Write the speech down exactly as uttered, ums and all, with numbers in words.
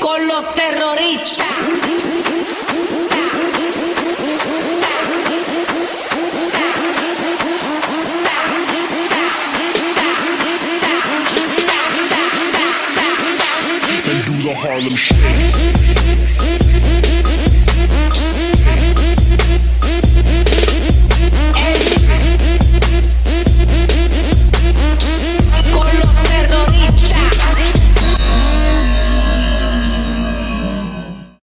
con los terroristas. And do the Harlem Shake.